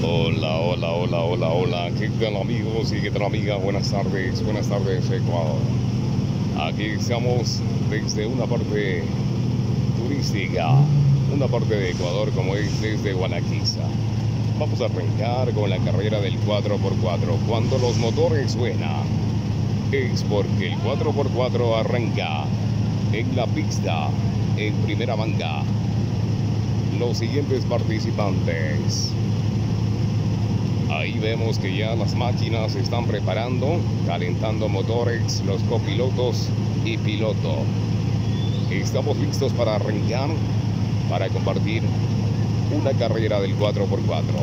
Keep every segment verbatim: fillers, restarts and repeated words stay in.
Hola, hola, hola, hola, hola. ¿Qué tal amigos y qué tal amigas? Buenas tardes, buenas tardes Ecuador. Aquí estamos desde una parte turística, una parte de Ecuador como es desde Gualaquiza. Vamos a arrancar con la carrera del cuatro por cuatro. Cuando los motores suenan, es porque el cuatro por cuatro arranca en la pista, en primera manga. Los siguientes participantes. Ahí vemos que ya las máquinas se están preparando, calentando motores, los copilotos y piloto. Estamos listos para arrancar, para compartir una carrera del cuatro por cuatro.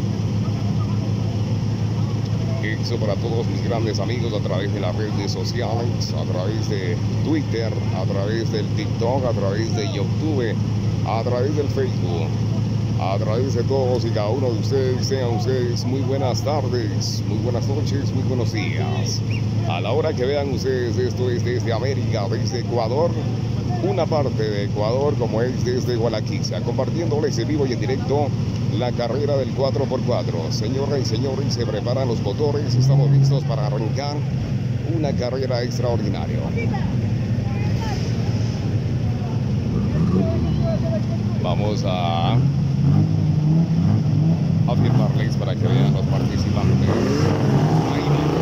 Eso para todos mis grandes amigos a través de las redes sociales, a través de Twitter, a través del TikTok, a través de YouTube, a través del Facebook. A través de todos y cada uno de ustedes, sean ustedes muy buenas tardes, muy buenas noches, muy buenos días. A la hora que vean ustedes, esto es desde América, desde Ecuador, una parte de Ecuador como es desde Gualaquiza, compartiéndoles en vivo y en directo la carrera del cuatro por cuatro. Señoras y señores, se preparan los motores, estamos listos para arrancar una carrera extraordinaria. Vamos a afirmarles para que vean los participantes. Ahí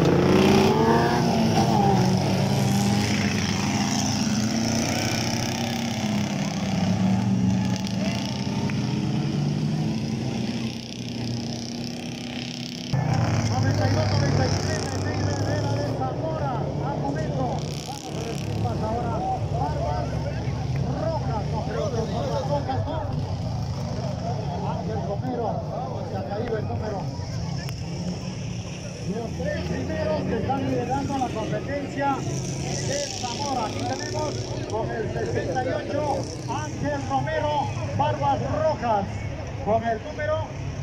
noventa y dos noventa y tres de Rivera de Zamora. Al momento, vamos a ver qué pasa ahora. Barbas rojas, no creo que barbas rojas, ¿no? Ángel Romero, se ha caído el número. Los tres primeros que están liderando la competencia de Zamora. Aquí tenemos con el sesenta y ocho Ángel Romero, barbas rojas. Con el número,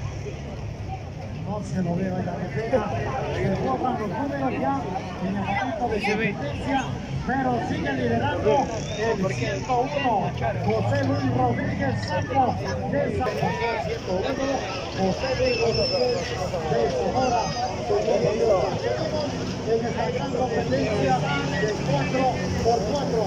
no se lo veo en la carretera, se borran los números ya en el momento de competencia, pero sigue liderando el ciento uno, José Luis Rodríguez Santos de Zamora. José Luis Rodríguez de Zamora. En esta gran competencia de cuatro por cuatro.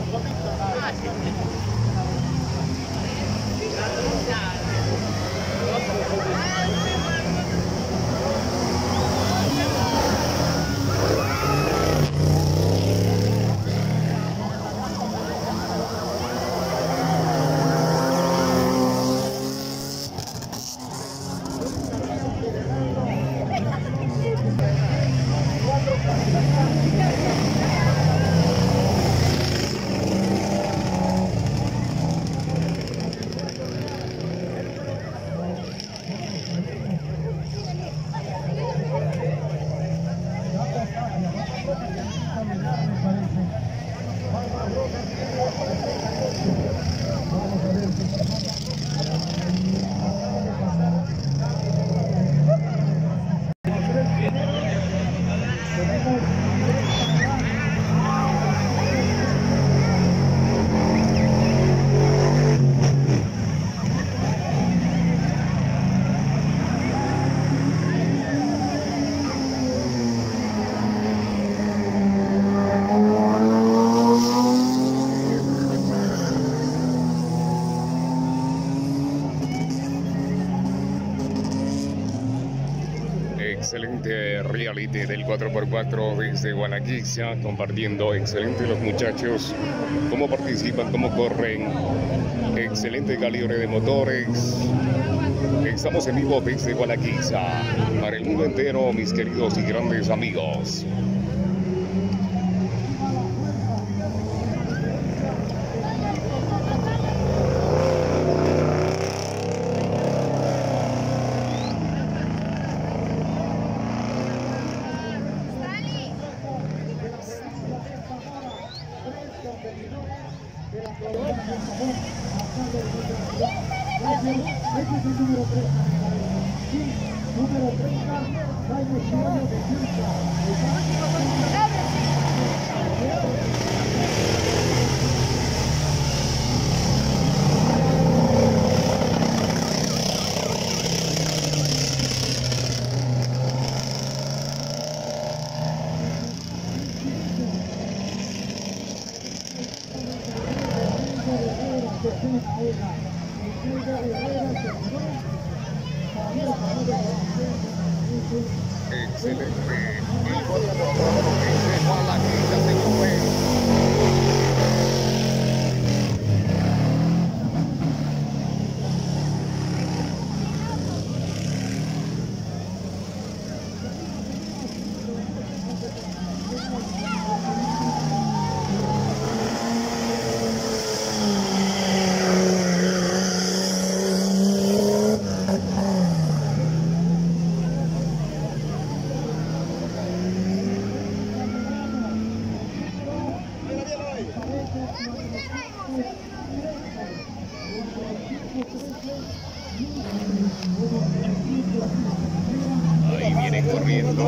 excelente reality del cuatro por cuatro desde Gualaquiza, compartiendo excelente los muchachos, cómo participan, cómo corren, excelente calibre de motores. Estamos en vivo desde Gualaquiza, para el mundo entero, mis queridos y grandes amigos. Número treinta, Jaime Chirano de Quinta. Excelente. El cuatro por cuatro dice Juan la quinta se fue. Ahí viene corriendo.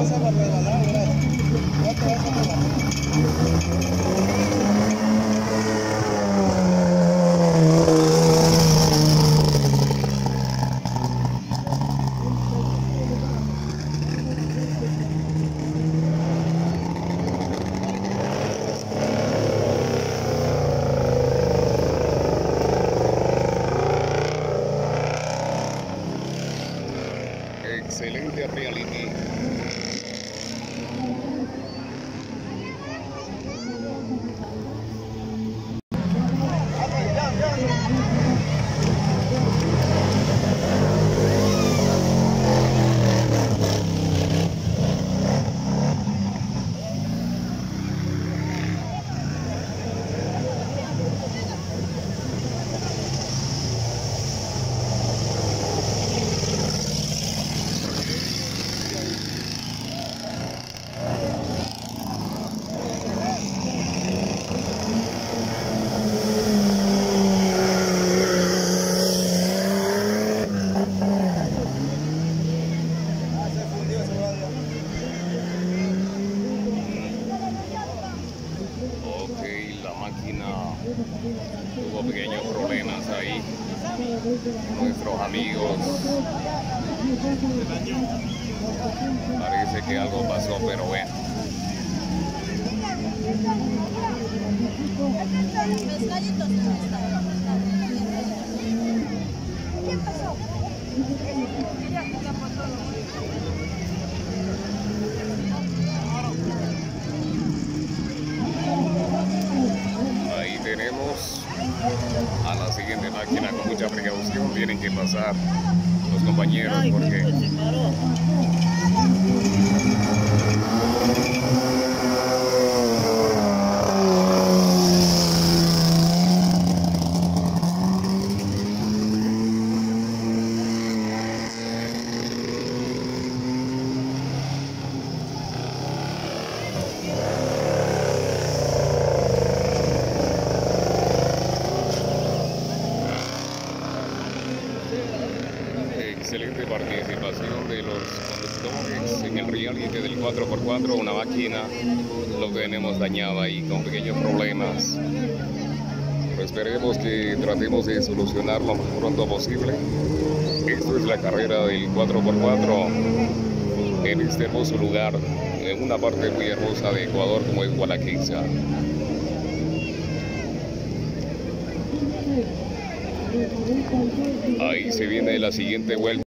Excelente reality. Tuvo pequeños problemas ahí. Nuestros amigos. Parece que algo pasó, pero bueno. ¿Qué pasó? Ahí tenemos a la siguiente máquina con mucha precaución. Tienen que pasar los compañeros porque excelente participación de los conductores en el reality del cuatro por cuatro. Una máquina lo tenemos dañada ahí con pequeños problemas. Pero esperemos que tratemos de solucionarlo lo más pronto posible. Esto es la carrera del cuatro por cuatro en este hermoso lugar, en una parte muy hermosa de Ecuador como es Gualaquiza. Ahí se viene la siguiente vuelta.